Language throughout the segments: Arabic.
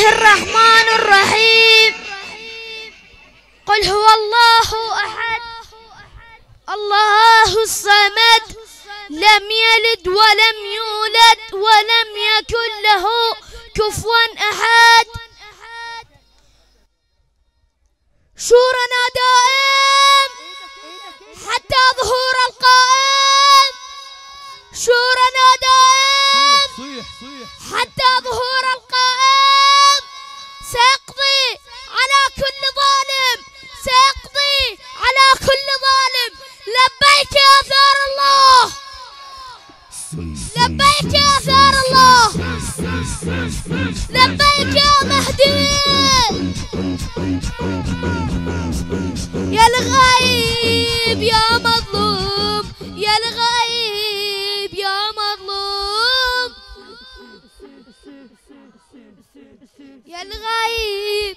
الله الرحمن الرحيم. قل هو الله أحد الله الصمد لم يلد ولم يولد ولم يكن له كفوا أحد. شورنا دائم حتى ظهور القائم، شورنا دائم حتى ظهور القائم. سيقضي على كل ظالم، سيقضي على كل ظالم. لبيك يا ثار الله، لبيك يا ثار الله، لبيك يا مهدي. يا الغايب يا مظلوم، يا الغايب يا مظلوم، يا الغايب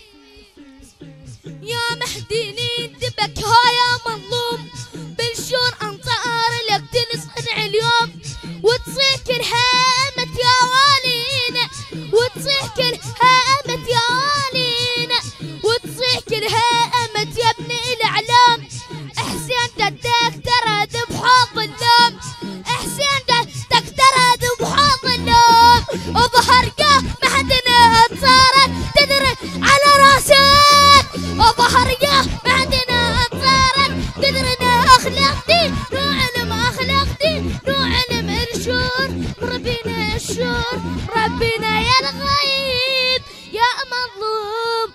يا مهدي ندبك ها يا مظلوم. بالشور انصار لك تنصنع اليوم، وتصيح كل هامة يا والينا، وتصيح كل هامة يا والينا، وتصيح كل هامة يا ابن الاعلام. حسين جدك ترى ذبحه ظلام، حسين جدك ترى ذبحه ظلام. وظهر يا مهدنا انصارك تدري على راسك، وظهر يا مهدنا انصارك تدري اخلاقتي نو علم، اخلاقتي نو علم. الشور ربنا الشور ربنا. يا الغايب يا مظلوم،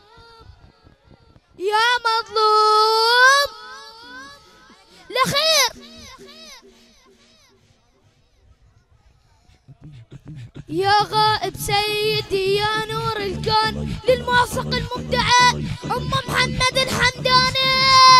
يا مظلوم لخير. يا غائب سيدي يا نور الكون، للموفق المبدع أم محمد الحمداني.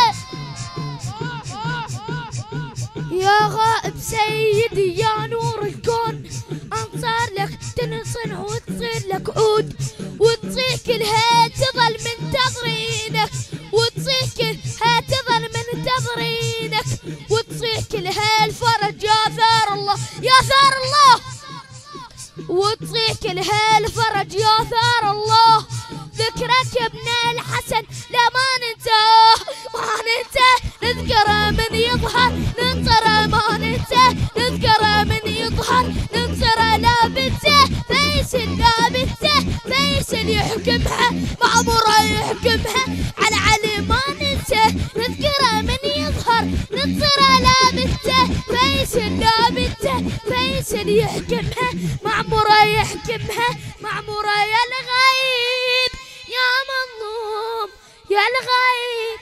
يا غائب سيدي يا نور الكون، أنصار لك تنصنع وتصير لك عود، وتصيح كلها تظل منتظرينك، وتصيح كلها تظل منتظرينك، وتصيح كلها الفرج يا ثار الله، يا ثار الله، وتصيح كلها الفرج يا ثار الله. ذكرك يا ابن الحسن لا ما ننساه، ما ننساه. نذكره من يظهر ننصره، ما ننساه. نذكره من يظهر ننصره. لابسه فيصل، لابسه فيصل يحكمها، معموره يحكمها. على علي ما ننساه. نذكره من يظهر ننصره. لابسه فيصل، لابسه فيصل يحكمها، معموره يحكمها، معموره. يا الغايب يا مظلوم، يا الغايب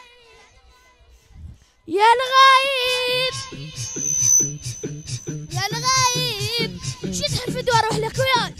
يا الغايب يا الغايب. شد في دور اهلك وياي.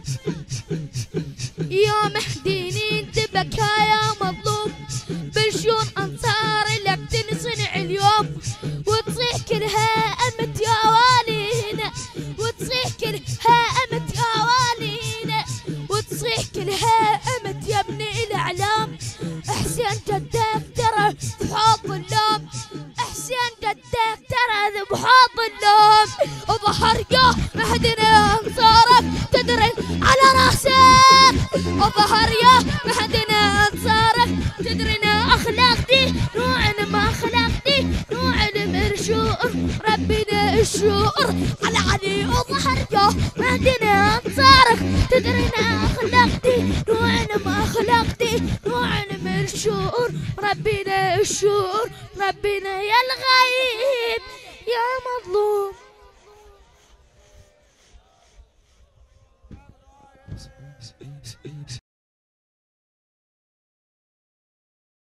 يا مهدي ندبك يا مظلوم، بالشور انصار لك تنصنع اليوم، وتصيح كلها امت يا والينا، وتصيح كلها امت يا والينا، وتصيح كلها امت يا ابن الاعلام. حسين جدك ترى ذبحه ظلام، حسين جدك ترى ذبحه ظلام. وظهر يا مهدنا انصارك تدري على راسك، وظهر يا مهدنا انصارك تدري اخلاقتي نو علم، اخلاقتي نو علم. الشور ربنا الشور على علي. وظهر يا مهدنا انصارك تدري اخلاقتي نو علم، اخلاقتي نو علم. الشور ربنا الشور ربنا. يا الغايب يا مظلوم.